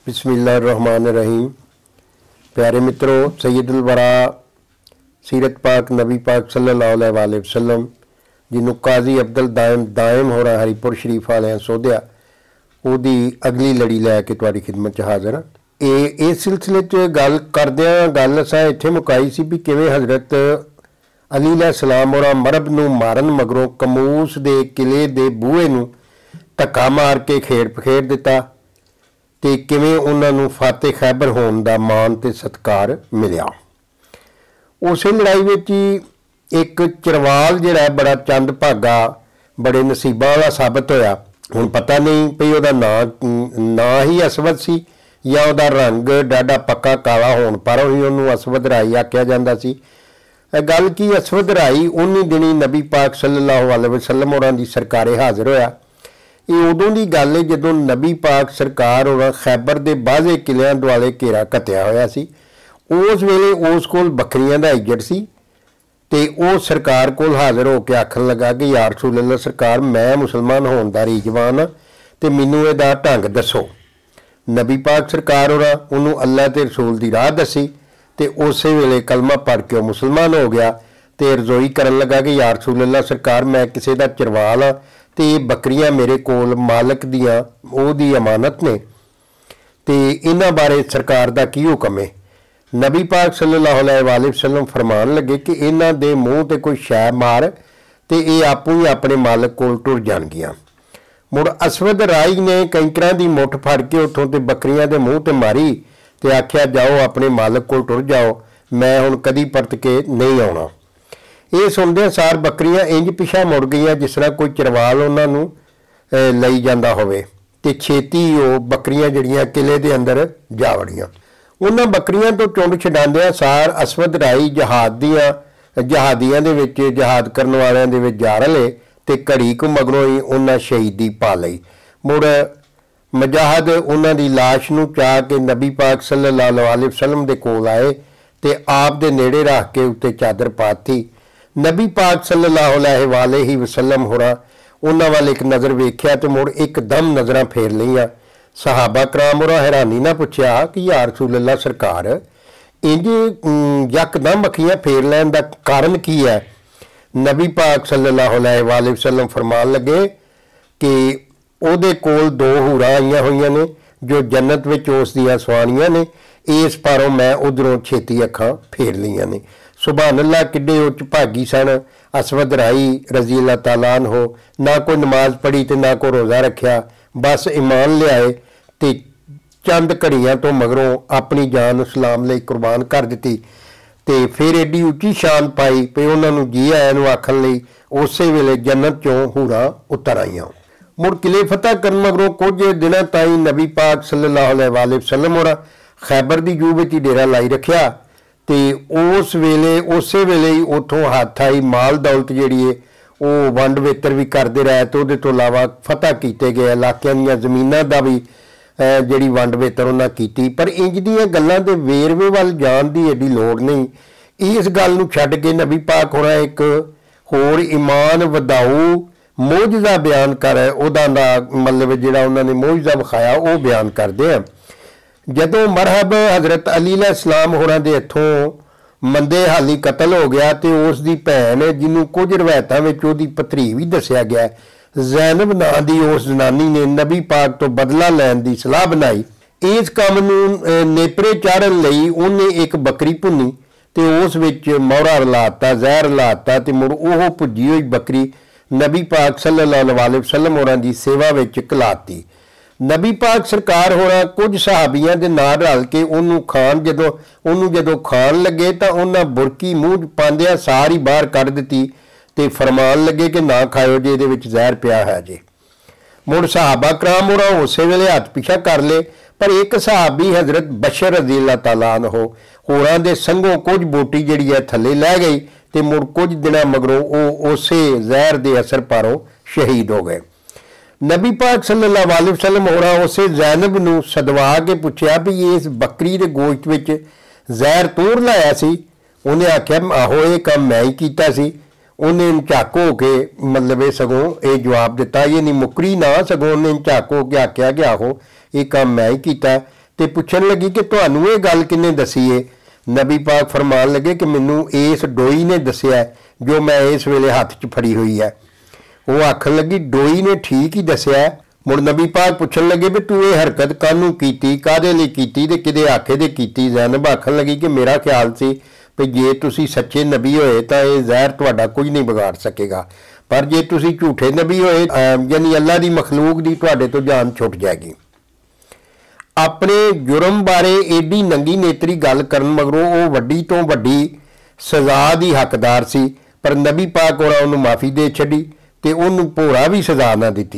बिस्मिल्लाहिर्रहमानिर्रहीम। प्यारे मित्रों, सैयदुल वरा सीरत पाक नबी पाक सल्लल्लाहु अलैहि वसल्लम जिन्हों काजी अब्दुल दायम हो रहा हरिपुर शरीफ वाले सोधिया ਉਹਦੀ अगली लड़ी लैके तुहाडी खिदमत हाज़र हाँ। इस सिलसिले गल करदियां गल असां इत्थे मुकाई सी भी किवें हज़रत अली अलैहिस्सलाम और मरब नूं मारन मगरों कमूस दे किले दे बूहे नूं धक्का मार के पखेड़ दिता ते किवें उन्हां नूं फाते खैबर होण दा मान ते सत्कार मिलिया। उस लड़ाई विच एक चरवाल जिहड़ा बड़ा चंद भागा बड़े नसीबां वाला साबित होया। हुण पता नहीं भई उहदा नां ही असवद सी या उहदा रंग डाडा पक्का काला होण पर ही उहनूं असवद राई आख्या जांदा सी। गल की असवद राई उन्हीं दिनी नबी पाक सल्लल्लाहु अलैहि वसल्लम होरां दी सरकारे हाज़र होया। ये उदों की गल है जदों नबी पाक सरकार और खैबर के बाजे किलियां दुआले घेरा घत्या होया सी। उस वेले उस कोल बकरियां दा इज्जत सी ते वो सरकार कोल हाज़र होकर आखन लगा कि या रसूल अल्लाह सरकार मैं मुसलमान होण दा रीजवान हाँ ते मैनूं इहदा ढंग दसो। नबी पाक सरकार और उन्होंने अल्लाह ते रसूल की राह दसी ते उस वेले कलमा पढ़ के मुसलमान हो गया ते रजोई करन लगा कि या रसूल अल्लाह सरकार मैं किसी का चरवाल हाँ ते बकरियां मेरे कोल मालक दियां ओहदी अमानत ने ते इन्हां बारे सरकार दा की हुक्म है। नबी पाक सल्लल्लाहु अलैहि वसल्लम फरमान लगे कि इन्हां दे मूँह ते कोई शै मार ते ये आपू ही अपने मालक कोल टुर जाणगियां। मुड़ असवद राई ने कंकरां दी मुठ फड़ के उत्थों ते बकरियां दे मूँह ते मारी ते आख्या जाओ अपने मालक कोल टुर जाओ, मैं हुण कदी परत के नहीं आउणा। ये सुनदे सार बकरियां इंज पिछा मुड़ गईयां जिस तरह कोई चरवाल उन्हां नूं लई जांदा होवे ते छेती वो बकरियां जिहड़ियां किले दे अंदर जा वड़ियां। उन्हां बकरियां तो चुंड छडांदियां सार असवद राई जहादियां दे विच जहाद करन वालियां दे विच जा रले ते घड़ी को मगरों ही उन्हां शहीदी पा लई। मुड़ मुजाहिद उन्हां दी लाश नूं चाह के नबी पाक सल्लल्लाहु अलैहि वसल्लम दे कोल आए ते आप दे नेड़े रख के उत्ते चादर पाती। नबी पाक सल्लल्लाहु अलैहि वसल्लम होरा उन्हां वाल एक नज़र वेख्या तो मुड़ एकदम नज़रां फेर लईआं। सहाबा कराम होरां हैरानी ना पुछया कि या रसूल अल्लाह सरकार इंज यकदम अखियां फेर लैण दा कारण की है। नबी पाक सल्लल्लाहु अलैहि वसल्लम फरमान लगे कि ਉਹਦੇ कोल दो हूरां आईयां होईयां ने जो जन्नत विच उस दियां सुआणियां ने, इस पारों मैं उधरों छेती अखां फेर लईआं ने। सुभान अल्लाह किड्डे उच भागी सन असवद राई रज़ी अल्लाह तआला अन्हो। ना कोई नमाज पढ़ी ते ना कोई रोज़ा रखिया, बस ईमान लियाए ते चंद घड़ियां तो मगरों अपनी जान इस्लाम लई कुर्बान कर दी ते फिर एडी उच्ची शान पाई भी उन्होंने जी आया नूं आखण लई उस वेले जन्नत चों हूरां उतर आईयां। मुड़ किले फतह करन मगरों कुछ दिनों ताईं नबी पाक सल्लल्लाहु अलैहि वसल्लम होरां खैबर की जू विच डेरा लाई रखिया ते उस वेले ही उतों हथ आई माल दौलत जिहड़ी है वो वंड वेतर भी करते रहे तो उहदे तो इलावा फतह किए गए इलाकों दीयां ज़मीनां दा भी जिहड़ी वंड वेतर उन्हां कीती। पर इंज दीयां गल्लां दे वेरवे वल जाण दी एडी लोड़ नहीं। इस गल नूं छड्ड के नबी पाक होरां एक होर ईमान वधाऊ मोजज़ा बयान कर उहदा मतलब जिहड़ा उन्होंने मोजज़ा विखाया वो बयान करते हैं। जदों मरहब हज़रत अली अलैहिस्सलाम होरां दे हत्थों मंदे हाली कतल हो गया तो उसकी भैन जिन्हों कुछ रवायतों में उसकी भतरी भी दसिया गया ज़ैनब नां दी उस जनानी ने नबी पाक तो बदला लैण दी सलाह बनाई। इस काम नूं नेपरे चाढ़न लई उन्हें एक बकरी भुनी तो उस विच मोहरा रलाता जहर रलाता तो मुड़ ओह भुजी हुई बकरी नबी पाक सल्लल्लाहु अलैहि वसल्लम होरां दी सेवा विच घलाती। नबी पाक सरकार होरां कुछ सहाबियां दे नाल रल के जदों खाण लगे तो उन्हां बुरकी मूँह पांदियां सारी बाहर कढ़ दित्ती ते फरमान लगे कि ना खाओ जे इहदे विच जहर पिया है जे। मुड़ सहाबा कराम होरां उस वेले हथ पिछा कर ले पर एक सहाबी हज़रत बशर रज़ी अल्लाह तआला अन्हो होरां दे संघों कुछ बोटी जिहड़ी है थल्ले लै गई ते मुड़ कुछ दिनां मगरों वो उसे जहर दे असर पारों शहीद हो गए। नबी पाक सल्लल्लाहु अलैहि वसल्लम होरां उसे ज़ैनब नूं सदवा के पुछया भी इस बकरी दे गोश्त विच जहर तूं रलाया सी? उन्हें आख्या आहो ये काम मैं ही कीता सी। उन्हें झाक हो के मतलब सगों ये जवाब दिता, ये नहीं मुकरी ना सगों उन्हें झाक हो के आख्या कि आहो ये काम मैं ही किया। ਤੇ ਪੁੱਛਣ ਲੱਗੀ ਕਿ ਤੁਹਾਨੂੰ ਇਹ ਗੱਲ ਕਿਹਨੇ ਦੱਸੀ ਏ। ਨਬੀ ਪਾਕ ਫਰਮਾਨ ਲੱਗੇ कि मैनू इस डोई ने दसिया जो मैं इस वेले हत्थ च फड़ी हुई है। वो आखन लगी डोई ने ठीक ही दसिया। मुड़ नबी पाक पुछन लगे भी तू ये हरकत कानू कीती, कादे लई कीती ते किदे आखे दे कीती। ज़ैनब आखन लगी कि मेरा ख्याल सी भी जे तुसी सच्चे नबी होए तां ये ज़हर तुहाडा कुछ नहीं बिगाड़ सकेगा, पर जे तुसी झूठे नबी होए यानी अल्लाह दी मखलूक दी तुहाडे तो जान छुट जाएगी। अपने जुर्म बारे एडी नंगी नेतरी गल करन मगरों वो वड्डी तो वड्डी सज़ा दी हकदार सी, पर नबी पाक होरां उहनूं माफ़ी दे छड्डी ते उहनूं भोरा भी सज़ा ना दित्ती।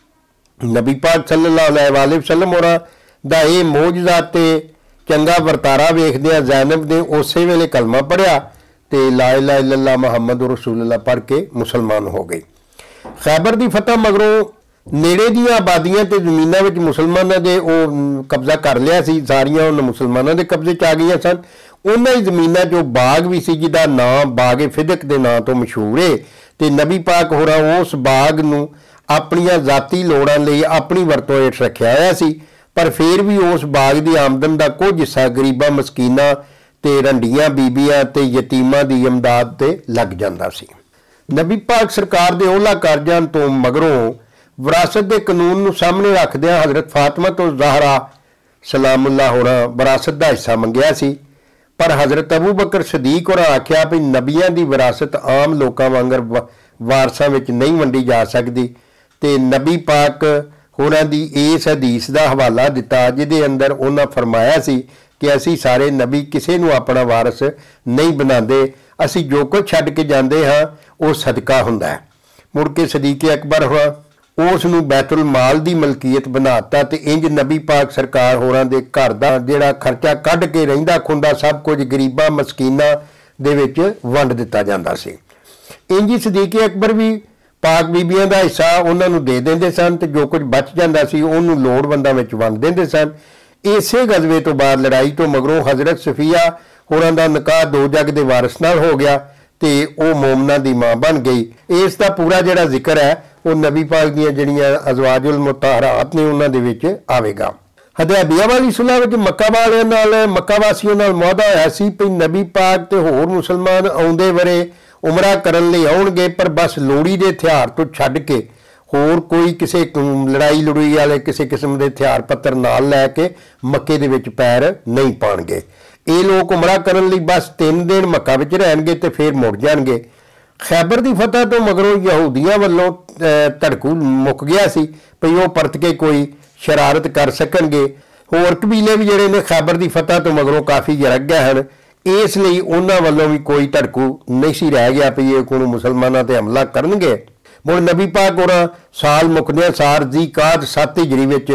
नबी पाक सल्लल्लाहु अलैहि वसल्लम होरां दा ये मोजज़ा ते चंगा वरतारा वेखदिआं ज़ैनब ने उस वेले कलमा पढ़िया ते ला इलाहा इल्लल्लाह मुहम्मद रसूलुल्लाह पढ़ के मुसलमान हो गई। खैबर की फतह मगरों नेड़े दी आबादियां ते ज़मीनां विच मुसलमानां दे कब्जा कर लिया सी, सारियां उन्हां मुसलमानां दे कब्जे च आ गईयां सन। उन्हां ही ज़मीनां चों बाग भी सी जिहदा नाम बाग फिदक दे नाम तो मशहूर है ते नबी पाक होरां उस बाग नूं अपणियां ज़ाती लोड़ां लई अपनी वरतों हेठ रखिया होया सी, पर फिर भी उस बाग की आमदन का कुछ हिस्सा गरीबां मस्कीनां ते रंडियां बीबियां ते यतीमां दी इमदाद ते लग जांदा सी। नबी पाक सरकार दे ओला कर जाण तो मगरों विरासत के कानून नूं सामने रखदिआं हज़रत फातिमा तो ज़हरा सलामुल्लाह होरां विरासत का हिस्सा मंगिया सी, पर हज़रत अबू बकर सदीक होरां आख्या भी नबियां की विरासत आम लोकां वांगर वारसां विच नहीं वंडी जा सकदी ते नबी पाक होरां दी इस हदीस का हवाला दिता जिहदे अंदर उन्हां फरमाया सी कि असी सारे नबी किसी नूं अपना वारस नहीं बनाते, असी जो कुछ छड्ड के जाते हाँ वो सदका हुंदा है। मुड़ के सदीक अकबर होरां उस नूं बैतुल माल दी मलकीयत बनाता ते इंज नबी पाक सरकार होरां दे घर दा जिहड़ा खर्चा कढ के रहिंदा खुंदा सब कुछ गरीबां मस्कीनां दे विच वंड दिता जांदा सी। इंज ही सदीक अकबर भी पाक बीबियां दा हिस्सा उन्हां नूं दे दिंदे सन ते जो कुछ बच जांदा सी उहनूं लोड़वंदां विच वंड दिंदे सन। इसे गज़वे तो बाद लड़ाई तो मगरों हज़रत सफिया होरां दा निकाह दो जग दे वारिस नाल हो गया ते ओ मोमना दी मां बन गई। इस दा पूरा जिहड़ा जिक्र है वो नबी पाक दीआं जिहड़ियां अज़वाजुल मुतहरात ने उन्हां दे विच आवेगा। हदैबिया वाली सुलह विच मक्का वालियां नाल मक्का वासियों नाल मुआहदा होया सी कि नबी पाक ते होर मुसलमान आउंदे वरे उमरा करन लई आउणगे, पर बस लोड़ी दे हथियार तो छड्ड के होर कोई किसी लड़ाई लड़ूई वाले किसी किस्म के हथियार पत्तर नाल लैके मक्के दे विच पैर नहीं पाउणगे। ये लोग उमरा करन लई बस 3 दिन मक्का विच रहणगे ते फिर मुड़ जाणगे। खैबर की फतह तो मगरों यहूदियों वालों धड़कू मुक गया सी भई वो परत के कोई शरारत कर सकणगे। होर कबीले भी जिहड़े ने खैबर की फतह तो मगरों काफ़ी जरग गए हैं, इसलिए उन्हां वालों भी कोई धड़कू नहीं सी रह गया भी ये कोई मुसलमानों ते हमला करनगे। मुड़ नबी पाक होरां साल मुकदिआं सार दी काद 7 हिजरी विच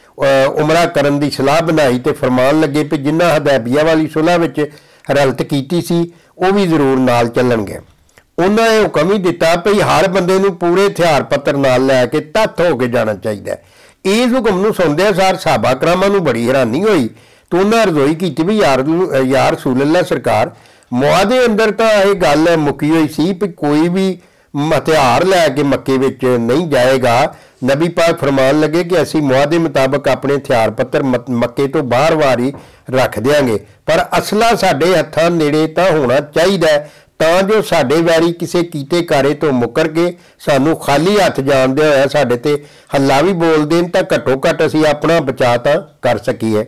उमरा करन दी सलाह बनाई ते फरमान लगे कि जिन्हां हदैबिया वाली सुलह विच रलत कीती सी वो भी जरूर नाल चलणगे। उन्हां ये हुक्म ही दिता भई हर बंदे नूं पूरे हथियार पत्तर नाल लैके तत्थ हो के जाना चाहिए। इस हुक्म नूं सुणदे सार सहाबा करामां नूं बड़ी हैरानी होई तो उन्हां रज़ोई कीती भी यार रसूलल्लाह सरकार मुआदे अंदर तां इह गल मुकी होई सी भी कोई भी हथियार लैके मक्के विच नहीं जाएगा। नबी पाक फरमान लगे कि असी मुआदे मुताबक अपने हथियार पत्तर मक्के तो बाहर वारी रख देंगे, पर असला साडे हत्थां नेड़े तां होना चाहिए तां जो साडे वैरी किसी कीते कारे तो मुकर के सानू खाली हथ जाणदे होया साडे ते हल्ला भी बोल देन तां घट्टो घट्ट असी अपना बचा तां कर सकीए।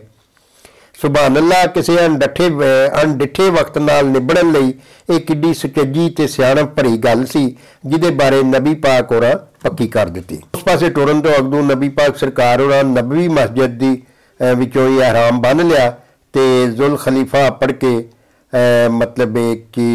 सुभान अल्लाह किसी अनडिठे वक्त नाल निबड़न लई एक किड्डी सुचज्जी ते सियाणप भरी गल सी जिहदे बारे नबी पाक होरां पक्की कर दित्ती। उस पासे टुरन तो अगों नबी पाक सरकार होरां नबवी मस्जिद दी विचों ही एहराम बन लिया ते जुल खलीफा पढ़ के मतलब कि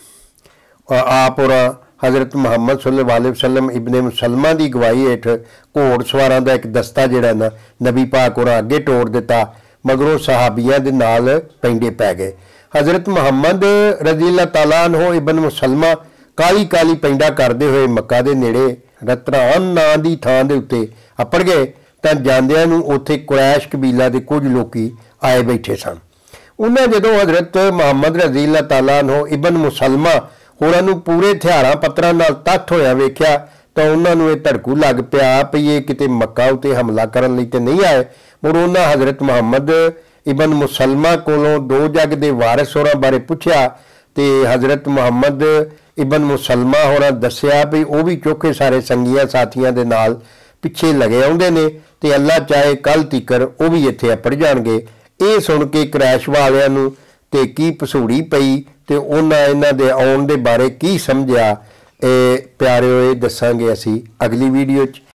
आप होरां हज़रत मुहम्मद सल्लल्लाहु अलैहि वसल्लम इब्ने मुसलमा की गवाही हेठ घोड़ सवारां दा एक दस्ता जिहड़ा ना नबी पाक होरां अगे टोर दिता। मगरों सहाबियां दे नाल पैंडे पै गए। हज़रत मुहम्मद रज़ियल्लाहु तआला अन्हु इब्न मुसलमा काली काली पैंडा करते हुए मक्का दे नेड़े रतरान नां दी थां दे उत्ते अपड़ गए तां जांदिआं नूं उत्थे कुरैश कबीला दे कुछ लोकी आए बैठे सन। उन्हें जदों हज़रत मुहम्मद रज़ियल्लाहु तआला अन्हु इब्न मुसलमा होरां नूं पूरे हथियारां पत्तरां नाल तत्थ होया वेख्या तो उन्होंने धड़कू लग पिया भी ये किते मक्का उत्ते हमला करन लई ते नहीं आए, मुड़ उन्हां हज़रत मुहम्मद इबन मुसलमा कोलों दो जग के वारिस होरां बारे पुछया तो हज़रत मुहम्मद इबन मुसलमा होरां दस्सिया भी वो भी चौखे सारे संगियां साथियां दे नाल पिछे लगे आउंदे ने ते अल्लाह चाहे कल तिकर वो भी इत्थे अपड़ जाणगे। ये सुन के क्रैश वालियां नूं ते की भसूड़ी पई ते उन्हां इन्हां दे आउण दे बारे की समझिया प्यारिओ ये दस्सांगे असीं अगली वीडियो च।